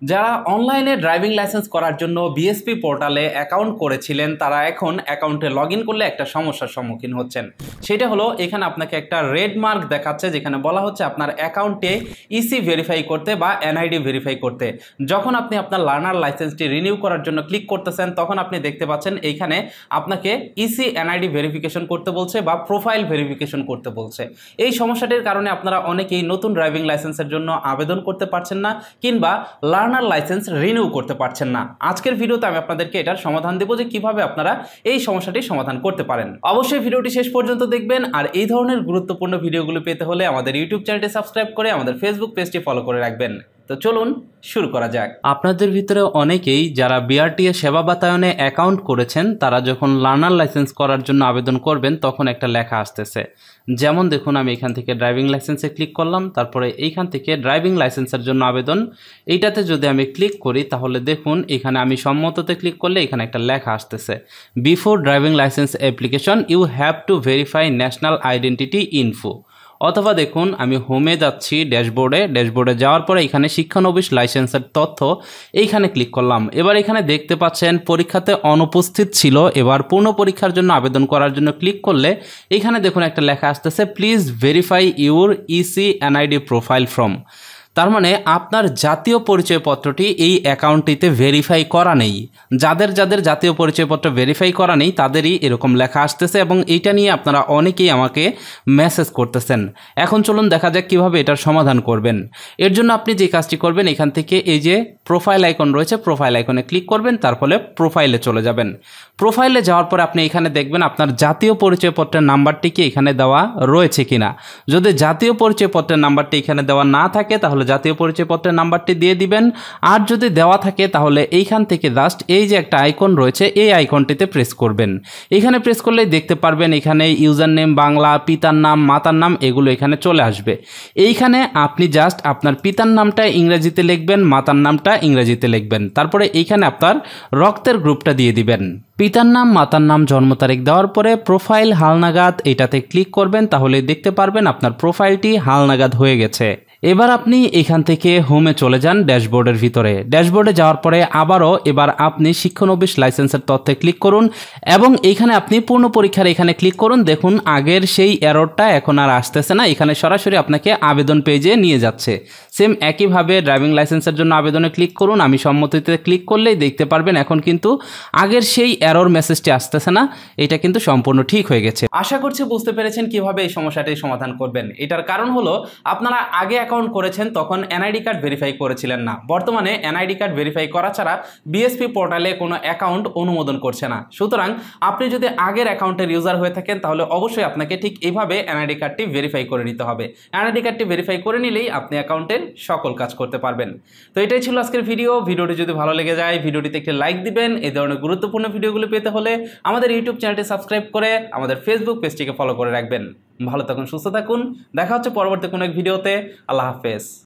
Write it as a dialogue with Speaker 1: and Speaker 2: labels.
Speaker 1: যারা অনলাইনে driving licence করার জন্য বিএসপি পোর্টালে অ্যাকাউন্ট করেছিলেন তারা এখন অ্যাকাউন্টে লগ ইন করলে একটা সমস্যার সম্মুখীন হচ্ছেন। সেটা হলো এখানে আপনাকে একটা রেড মার্ক দেখাচ্ছে যেখানে বলা হচ্ছে আপনার অ্যাকাউন্টে ইসি ভেরিফাই করতে বা এনআইডি ভেরিফাই করতে। যখন আপনি আপনার লার্নার লাইসেন্সটি রিনিউ করার জন্য ক্লিক করতেছেন তখন আপনি দেখতে পাচ্ছেন এইখানে আপনাকে ইসি এনআইডি ভেরিফিকেশন করতে বলছে বা প্রোফাইল ভেরিফিকেশন করতে বলছে। এই সমস্যাটির কারণে আপনারা অনেকেই নতুন ড্রাইভিং লাইসেন্সের জন্য আবেদন করতে পারছেন না কিংবা লার্নার লাইসেন্স রিনিউ করতে পারছেন না। আজকের ভিডিওতে আমি আপনাদেরকে এটার সমাধান দেব যে কিভাবে আপনারা এই সমস্যাটির সমাধান করতে পারেন। অবশ্যই ভিডিওটি শেষ পর্যন্ত দেখবেন আর এই ধরনের গুরুত্বপূর্ণ ভিডিওগুলো পেতে হলে আমাদের ইউটিউব চ্যানেলটি সাবস্ক্রাইব করে আমাদের ফেসবুক পেজটি ফলো করে রাখবেন। তো চলুন শুরু করা যাক। আপনাদের ভিতরে অনেকেই যারা বিআরটিএ সেবা বাতায়নে অ্যাকাউন্ট করেছেন তারা যখন লার্নার লাইসেন্স করার জন্য আবেদন করবেন তখন একটা লেখা আসতেছে। যেমন দেখুন আমি এখান থেকে ড্রাইভিং লাইসেন্সে ক্লিক করলাম, তারপরে এইখান থেকে ড্রাইভিং লাইসেন্সের জন্য আবেদন এইটাতে যদি আমি ক্লিক করি তাহলে দেখুন এখানে আমি সম্মততে ক্লিক করলে এখানে একটা লেখা আসতেছে, before driving licence application you have to verify national identity info. অথবা দেখুন আমি হোমে যাচ্ছি, ড্যাশবোর্ডে যাওয়ার পরে এখানে শিক্ষানবিশ লাইসেন্সের তথ্য এইখানে ক্লিক করলাম। এবার এখানে দেখতে পাচ্ছেন পরীক্ষাতে অনুপস্থিত ছিল। এবার পূর্ণ পরীক্ষার জন্য আবেদন করার জন্য ক্লিক করলে এইখানে দেখুন একটা লেখা আসতেছে, please verify your EC NID profile from. তার মানে আপনার জাতীয় পরিচয়পত্রটি এই অ্যাকাউন্টটিতে ভেরিফাই করা নেই। যাদের জাতীয় পরিচয়পত্র ভেরিফাই করা নেই তাদেরই এরকম লেখা আসতেছে এবং এইটা নিয়ে আপনারা অনেকেই আমাকে মেসেজ করতেছেন। এখন চলুন দেখা যাক কীভাবে এটার সমাধান করবেন। এর জন্য আপনি যে কাজটি করবেন এখান থেকে এই যে প্রোফাইল আইকন রয়েছে, প্রোফাইল আইকনে ক্লিক করবেন, তারপরে প্রোফাইলে চলে যাবেন। প্রোফাইলে যাওয়ার পরে আপনি এখানে দেখবেন আপনার জাতীয় পরিচয়পত্রের নাম্বারটি কি এখানে দেওয়া রয়েছে কিনা। যদি জাতীয় পরিচয়পত্রের নাম্বারটি এখানে দেওয়া না থাকে তাহলে জাতীয় পরিচয়পত্রের নাম্বারটি দিয়ে দিবেন। আর যদি দেওয়া থাকে তাহলে এইখান থেকে জাস্ট এই যে একটা আইকন রয়েছে এই আইকনটিতে প্রেস করবেন। এখানে প্রেস করলেই দেখতে পারবেন এখানে ইউজার নেম বাংলা, পিতার নাম, মাতার নাম এগুলো এখানে চলে আসবে। এইখানে আপনি জাস্ট আপনার পিতার নামটা ইংরেজিতে লিখবেন, মাতার নামটা ইংরেজিতে লিখবেন, তারপরে এইখানে আপনার রক্তের গ্রুপটা দিয়ে দিবেন। পিতার নাম, মাতার নাম, জন্ম তারিখ দেওয়ার পরে প্রোফাইল হালনাগাদ এটাতে ক্লিক করবেন, তাহলে দেখতে পারবেন আপনার প্রোফাইলটি হালনাগাদ হয়ে গেছে। এবার আপনি এখান থেকে হোমে চলে যান ড্যাশবোর্ডের ভিতরে। ড্যাশবোর্ডে যাওয়ার পরে আবারও এবার আপনি শিক্ষানবিশ লাইসেন্সের তথ্যে ক্লিক করুন এবং এইখানে আপনি পূর্ণ পরীক্ষার এখানে ক্লিক করুন। দেখুন আগের সেই এররটা এখন আর আসতেছে না, এখানে সরাসরি আপনাকে আবেদন পেজে নিয়ে যাচ্ছে। সেম একইভাবে ড্রাইভিং লাইসেন্সের জন্য আবেদনে ক্লিক করুন, আমি সম্মতিতে ক্লিক করলেই দেখতে পারবেন এখন কিন্তু আগের সেই এরর মেসেজটি আসতেছে না, এটা কিন্তু সম্পূর্ণ ঠিক হয়ে গেছে। আশা করছি বুঝতে পেরেছেন কিভাবে এই সমস্যাটির সমাধান করবেন। এটার কারণ হলো আপনারা আগে অ্যাকাউন্ট করেছেন তখন এনআইডি কার্ড ভেরিফাই করেছিলেন না। বর্তমানে এনআইডি কার্ড ভেরিফাই করা ছাড়া বিএসপি পোর্টালে কোনো অ্যাকাউন্ট অনুমোদন করছে না। সুতরাং আপনি যদি আগের অ্যাকাউন্টের ইউজার হয়ে থাকেন তাহলে অবশ্যই আপনাকে ঠিক এইভাবে এনআইডি কার্ডটি ভেরিফাই করে নিতে হবে। এনআইডি কার্ডটি ভেরিফাই করে নিলেই আপনি অ্যাকাউন্টের সকল কাজ করতে পারবেন। তো এটাই ছিল আজকের ভিডিওটি যদি ভালো লেগে যায় ভিডিওটিতে একটি লাইক দিবেন। এই ধরনের গুরুত্বপূর্ণ ভিডিওগুলো পেতে হলে আমাদের ইউটিউব চ্যানেলটি সাবস্ক্রাইব করে আমাদের ফেসবুক পেজটিকে ফলো করে রাখবেন। ভালো থাকুন, সুস্থ থাকুন, দেখা হচ্ছে পরবর্তী কোনো এক ভিডিওতে। আল্লাহ হাফেজ।